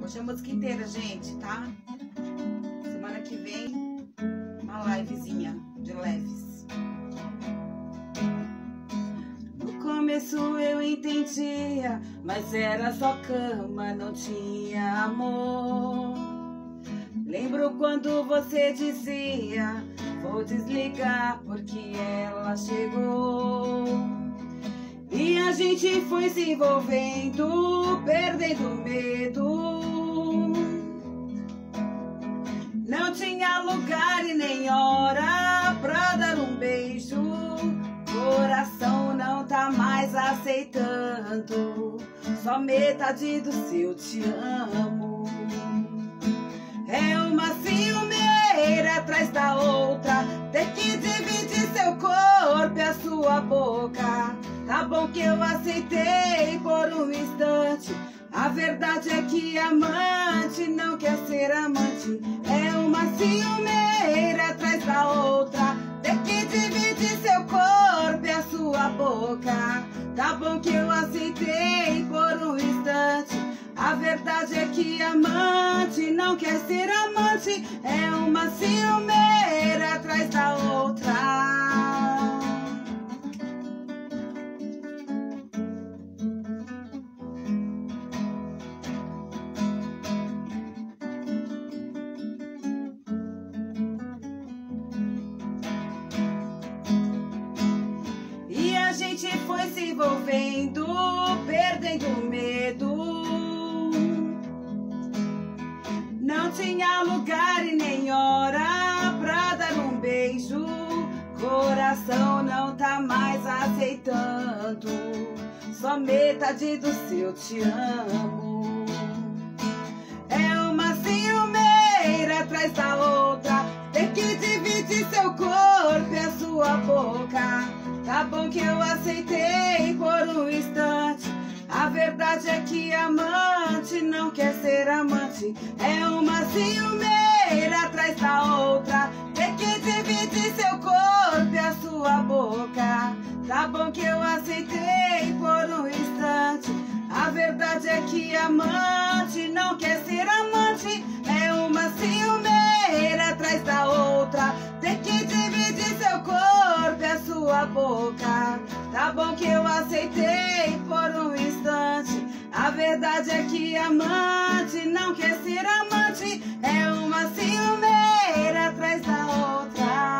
Hoje é a música inteira, gente, tá? Semana que vem, uma livezinha de leves. No começo eu entendia, mas era só cama, não tinha amor. Lembro quando você dizia, vou desligar porque ela chegou. E a gente foi se envolvendo, perdendo medo. Não tinha lugar e nem hora pra dar um beijo. Coração não tá mais aceitando só metade do seu te amo. É uma ciumeira atrás da outra, ter que dividir seu corpo e a sua boca. Tá bom que eu aceitei por um instante, a verdade é que amante não quer ser amante. É uma ciumeira atrás da outra, ter que dividir seu corpo e a sua boca. Tá bom que eu aceitei por um instante, a verdade é que amante não quer ser amante. É uma ciumeira atrás da outra. E a gente foi se envolvendo, perdendo medo. Não tinha lugar e nem hora pra dar um beijo. Coração não tá mais aceitando só metade do seu te amo. É uma ciumeira atrás da outra, ter que dividir seu corpo e a sua boca. Tá bom que eu aceitei por um instante, a verdade é que amante não quer ser amante. É uma ciumeira atrás da outra, ter que dividir seu corpo e a sua boca. Tá bom que eu aceitei por um instante, a verdade é que amante não quer ser amante. É uma ciumeira atrás da outra, ter que dividir seu corpo e a sua boca. Tá bom que eu aceitei por um instante, a verdade é que amante não quer ser amante. É uma ciumeira atrás da outra.